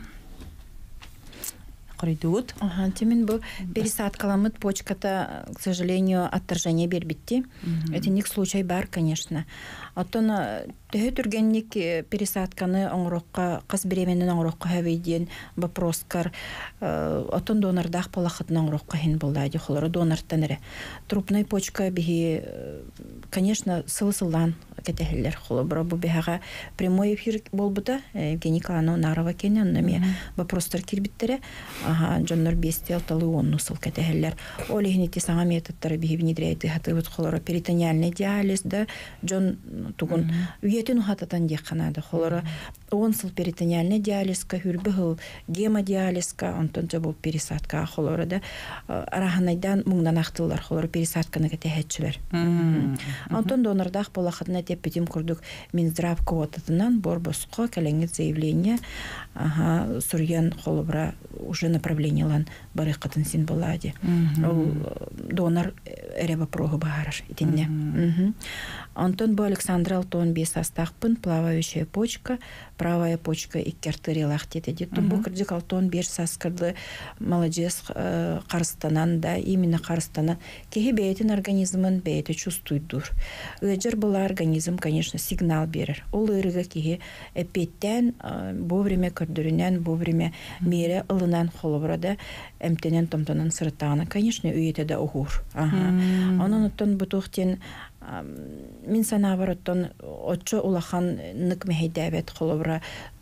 Коридут. Ага, тимин бу пересадкаламыт почката, к сожалению, отторжение бербитти. Это не к случай бар, конечно. Оттон төһө түргенник пересадканы оңрокка, кыз беременен оңрокка хавейден вопроскар. Оттон донордах полахытын оңрокка хин булдайды. Холору донорттан эре. Трупной почка биги, конечно, сылы-сылдан кетехиллер. Холобра бу бихага прямой эфир болбута. Евгений Николаевна Нарова кенен нами вопростар кирбиттере. Ага, Джоннор бести алталы онну сыл кетехиллер. Олегнити саңа методтары биги внедряйты хатыбыт холора перитониальный диализ да Джон тугун үйетін ухататан дек қанады. Холора он сыл перитониальный диализка, хүрбіғыл гемодиализка, онтонча бұл пересадка холора да араханайдан мұңдан ақтылар. Холора пересадканы кетехетчілер. Онтон донордақ болақытына теппетім күрдік Минздрав квотатынан борбосқо кәлеңет заявление сурьян холобра уже направлениялан барық қытын син болады. Ол донор әребі прогы бағарыр. Антон Бо Александр Алтон бес астақпын, плавающая почка, правая почка и артериялақ теді. Деттім бұл кірдік Алтон бер саскарды молодец қарыстанан да, именно қарыстанан. Кеге бәйтін организмын бәйті чувствуйдур. Өджір бұл организм, конечно, сигнал берір. Ол ұрыға кеге әпеттен, бұл время көрдірінен, бұл время мере ылынан қолыбырада әмтенен томтанын сырыттағына, конечно, үйеті да ұғыр. Onun ұттын бұтуқтен Мин санабарыттан отчо улахан нык мехейдәбет холобра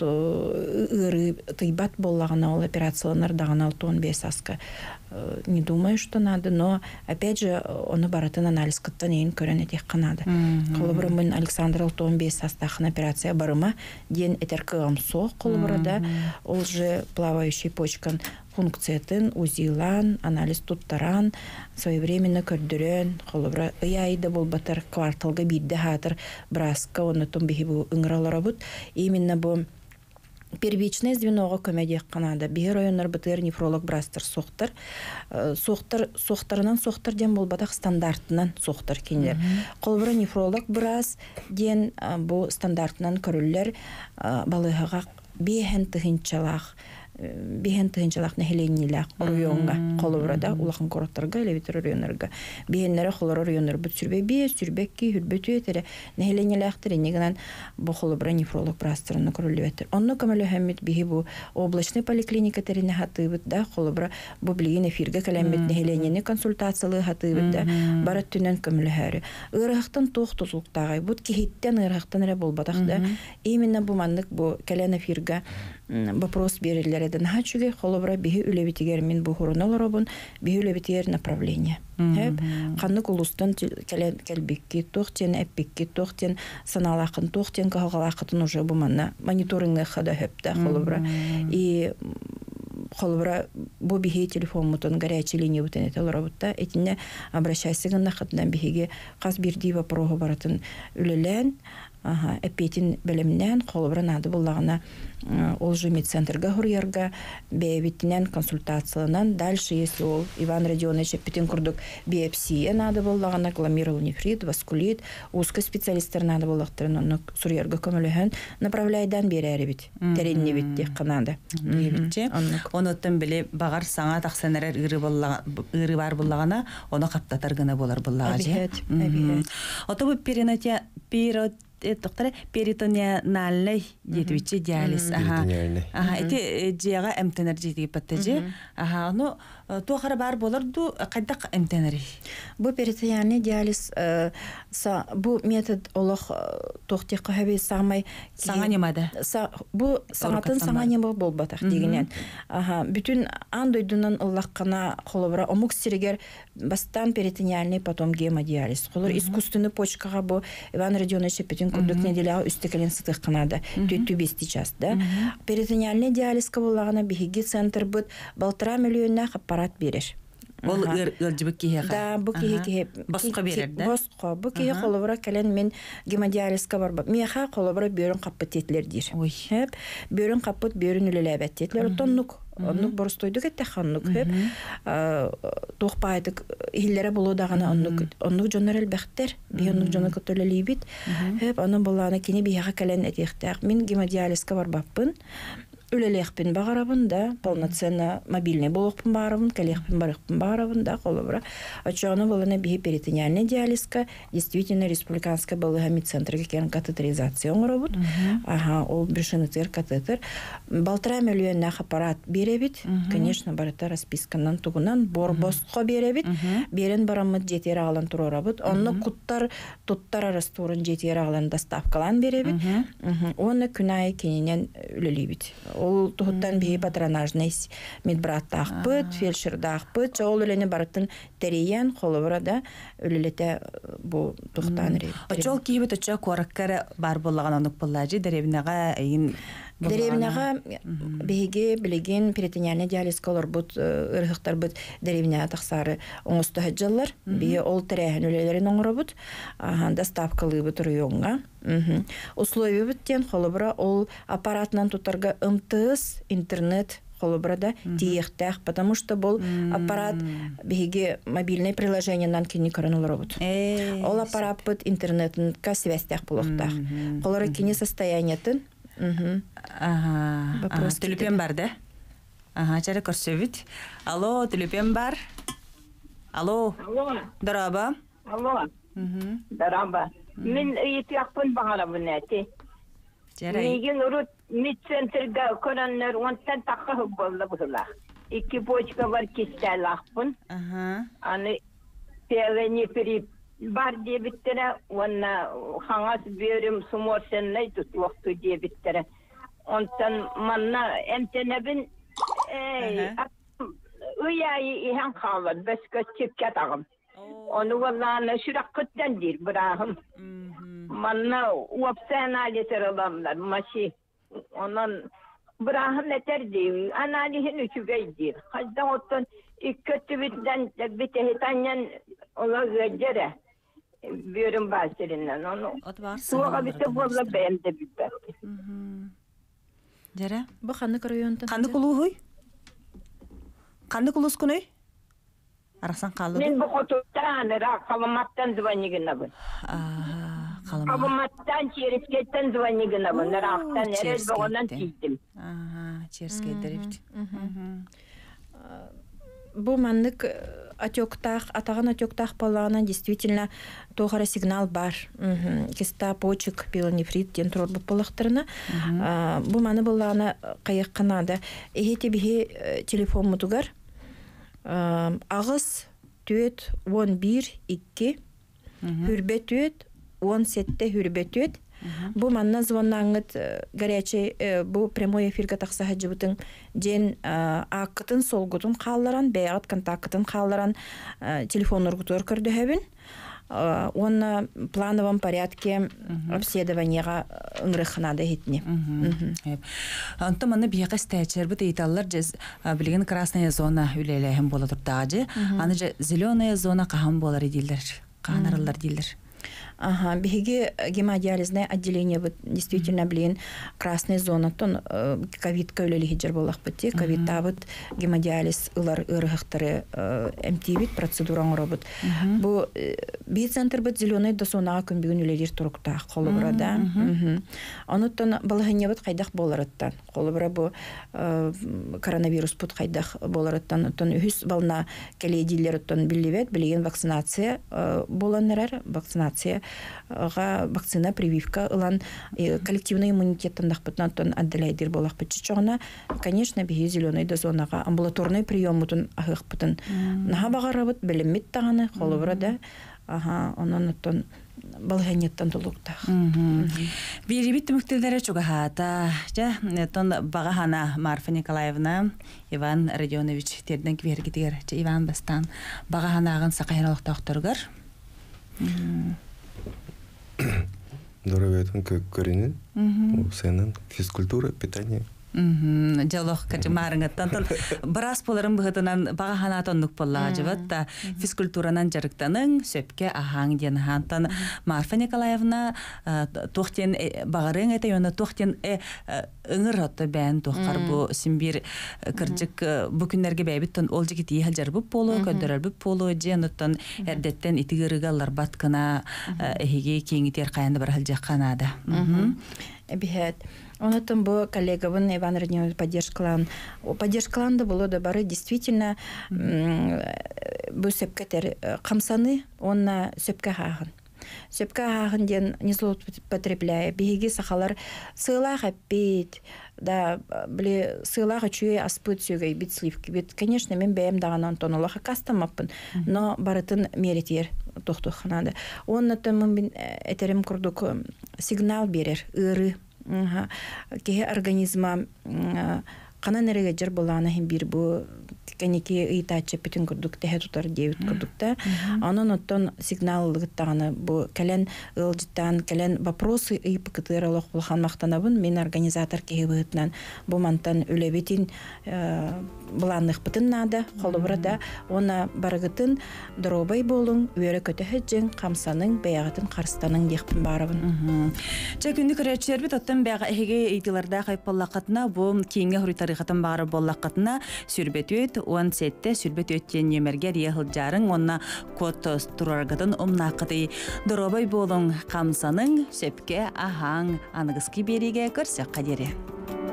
ыры тыйбат боллагана ол операцияланар дагана алтон бесаска. Не думаю, что надо, но опять же оны баратын анализ кыттан эйин көрөн этек канады. Холобра мен Александр алтон бесастахын операция барыма ден этеркыгам соқ холобрада ол же плавающий почкан функциятын узилан, анализ туттаран, своевременно көрдүрөн, холобра ыяйда болбатыр кварталга бидде хатыр браска, оны том бихи бу ыңыралара бут. Именно бу первичное звеноға көмәдек қанады. Бихи районлар бытыр нефролог брастыр соқтыр. Соқтыр, соқтырынан соқтыр ден болбатақ стандартынан соқтыр кенелер. Қолбыра нефролог брас ден бу стандартынан көрілер балығыға бейхен тұхынчалақ биһен тыгынчалак нехеленнилак районга колобрада улахан короттарга элебитер районнарга биһеннере холор районнар бут сүрбе бие сүрбекки хүрбөтү этере нехеленнилактыр негенен бу холобра нефролог брастырына көрүлүбөтөр онно көмөлө хэммит биһи бу облачный поликлиника терине хатыбыт да холобра бу билген эфирге калеммет нехеленни консультациялы хатыбыт да барат түнөн көмөлө хәрі ырахтан тохтузуктагай бут кихиттен ырахтан эре болбатак да именно бу маннык бу кален эфирге вопрос берилерден хачуге холобра биһи үлебитигер мин бу хуроналарабын биһи үлебитигер направление хеп канны кулустан келбекки тохтен эппекки тохтен саналакын тохтен калгалакытын уже бу манна мониторинг хада хепта холобра и холобра бу биһи телефон мутон горячая линия бутен этеларабытта этине обращайся гына хатдан биһиге каз бирди вопросы баратын үлелен Ага, эпетин белемнен холобра нады буллагына ол же медцентрга хурьярга бебитинен консультацияланан дальше если ол Иван Родионович эпетин курдук биопсия нады буллагына гломерулонефрит, нефрит, васкулит, узкий специалисттер нады буллактырын оны сурьярга көмөлөһөн направляйдан берери бит. Теренне бит тек канада. Битче. Оноттан биле багар саңа таксанарар ыры буллага ыры бар буллагына оны каптатар гына болар буллага же. Эбиет. Ото бу перинатия пирот доктор перитониальный детвичи диализ. Ага. Ага, эти жега эмтенер жеги паттежи. Ага, ну то хара бар болорду кайдак эмтенери. Бу перитониальный диализ са бу метод олох тохти кахаби самай саңа немада. Са бу саңатын саңа нема болбатак дегенен. Ага, бүтүн андойдунан ыллаккана холобра омук сиригер бастан перитониальный потом гемодиализ. Холор искусственный почкага бу Иван Родионович Петин Бүтін күрдік неделяғы үстекелен сытық қанады. Төтту бесті часты. Перитониальный диализка болағына бігігі центр бұд балтыра миллионна аппарат берер. Ол ылжыбык киһи. Да, бу киһи Боско берер, да? Боско. Бу киһи холобра келен мен гемодиализка бар. Меха холобра бөрүн каппыт етлер дир. Ой. Хеп, бөрүн каппыт бөрүн үлелебет етлер. Тоннук, оннук борстойдук этте ханнук. Хеп, тухпайдык хиллере болу дагана оннук. Оннук жоннор элбехтер, би оннук жоннор көтөлөлөйбит. Хеп, анын боланы кини бияга келен этехтер. Мен гемодиализка бар баппын. Үлелехпин багарабын да, полноценно мобильный болохпын барабын, келехпин барыхпын барабын да, холобра. Очоғаны болана бихи перитониальный диализка, действительно республиканская балыға медцентрге керін катетеризация оңырабыд. Ага, ол брешенетер катетер. Балтыра миллионнах аппарат беребит, конечно, барыта расписканнан тугунан, борбоско беребит, берен барамыд жетері алан турарабыд. Онны куттар, туттар арастурын жетері алан доставкалан беребит. Оны күнайы кененен үлелейбит. Ол туһуттан бии патронажный медбраттах пыт, фельдшердах пыт, ол үлені барытын терейен, холовра да үлелете бу тухтан рейд. Очол киебет оча кораккара бар боллаган онук боллажы деребинага айын Деревняга беге билеген перитониальный диализка олар бут ырыхтар бут деревня тахсары оңосто хаджалар бие ол терехен үлелерин оңробут доставкалы бут районга условия буттен холобра ол аппаратынан тутарга МТС интернет холобрада тиехтах, потому что был аппарат беге мобильное приложение нан кини коронул робот. Ол аппарат бут интернетн ка связьтах булактах. Холора кини состояниятын Ага. Телефон бар, да? Ага, чары көрсөбүт. Алло, телефон бар. Алло. Алло. Дараба. Алло. Дараба. Мен итяқпын бағарабын әте. Жарай. Меген ұрыт медцентрге көрінлер онтан таққа болды бұла. Iki почка бар кестәлақпын. Ага. Аны тәліне періп бар дебиттері, оны қаңас берім суморсенлей тұтлықты дебиттері. Онтан манна әмтенебін ұяйы ихан қалады, бәскі чепкет ағым. Оны оланы шырақ күттен дейір бірағым. Манна уапса анализер оламдар, маши. Онан бірағым әтер дейір, анализин үкігей дейір. Қазда оттан ikkötü bitten bitehtanyan ola gecere biyorum basirinden onu. Suğa bitte bolla bende bitti. Jara. Bu kanık rayondan. Kanık uluğuy. Kanık ulus kunoy. Arasan kaldı. Men bu oturtan ra kalamattan звонигina bu. Aha, kalamat. Kalamattan çerisketten звонигina bu. Raktan ere boğanan çizdim. Aha, çeriskedderip. Bu manlık atyoktaq, atağın atyoktaq balağına действительно тоғара сигнал бар. Киста почек, пилонефрит, ден тұрор бұп балақтарына. Бұл маны балағына қайық қанады. Ехете бігі телефон мұтығар. Ағыз төт он бир икки, хүрбе төт он сетте хүрбе төт. Бу манна звоннаңыт горячий бу прямой эфирге тақса хаджыбытың ден ақытын солгутын қалларан, бәйғат контактын қалларан телефон ұргутыр көрді Он на плановом порядке обследованияға ыңрықынады етіне. Антон маны бияқа стәчер бұд ейталар білген красная зона үлеләйін бола тұрдағажы. Аны зеленая зона қаған болар еділдер, қаған аралар дейділер. Ага, беги гемодиализное отделение вот действительно блин красная зона тон ковид көлели хиджер болах бити ковид табыт гемодиализ ылар ырыхтары эмтибит процедуран робот. Бу би центр бит зеленый до зона күн бүгүн үлелер турукта холобрада. Ануттан балыгыне бит кайдак боларыттан. Холобра бу коронавирус бут кайдак боларыттан тон үз бална келедилер тон билебет билген вакцинация боланнар вакцинация га вакцина прививка ылан коллективный иммунитеттен дахпытнан тон адделайдер болах битчогона конечно би зеленый до зонага амбулаторный прием мутун ахыхпытын наха багарабыт билимит таганы холобрада ага онон тон балганеттан толукта бирибит мөктелдере чугахата жа тон багахана Марфа Николаевна Иван Родионович терден квергитер Иван Бастан багаханагын сакайралык докторгар Доровейтун көрінен, сенен физкультура, питание. Жалох качмарыңаттан тол барас боларын быһытынан багахана тоннук болла жабат та физкультуранан жарыктаның сөпке ахаң ден хантан Марфа Николаевна тохтен багарың эте яна тохтен ыңыр отты бән тохкар бу симбир кыржык бу күннәргә бәйбиттен ол жигити хәҗәр бу поло көдөрәл бу поло женуттан эрдеттен итигиргалар баткына эһиге кеңитер каянда бар хәҗә канада. Бихет. Онотон бу коллегавын Иван Родионович поддержкалан. Поддержкалан да было да бары действительно бу сөпкетер камсаны онна сөпкә хагын. Сөпкә хагын ден не злоупотребляя. Биги сахалар сыйлах аппит. Да, бле сыйлах чуе аспыт сөгәй бит сливки. Бит, конечно, мен бәем даган Антон Аллаха кастамаппын, но барытын меритер тохтуханада. Оннотон мен этерем курдук сигнал берер, ыры. Кеһе организма канан эреге жер боланы хим бир бу кенеки ыйтачы бүтүн курдук теһе тутар девит курдукта анан оттон сигнал лыгыттаганы бу келен ылжыттан келен вопросы ыйпыкытыралык булган мактанабын мен организатор кеһе бытынан бу мантан үлебетин буланлык бытын нада холобрада она барыгытын дробай болун үөрө көтөһөжүн камсаның баягытын карстаның дехпин барыбын чекүндү көрөчүрбүт оттон бага эге ыйтыларда кайпаллакатына бу кийинге хуритарыгатын бары боллакатына сүрбөтүт он сетте сүрбөт өттен немергер ехылжарың онна код тураргатын омнакыты дробай болун камсаның сөпке ахаң аныгыски бериге көрсөк кадери.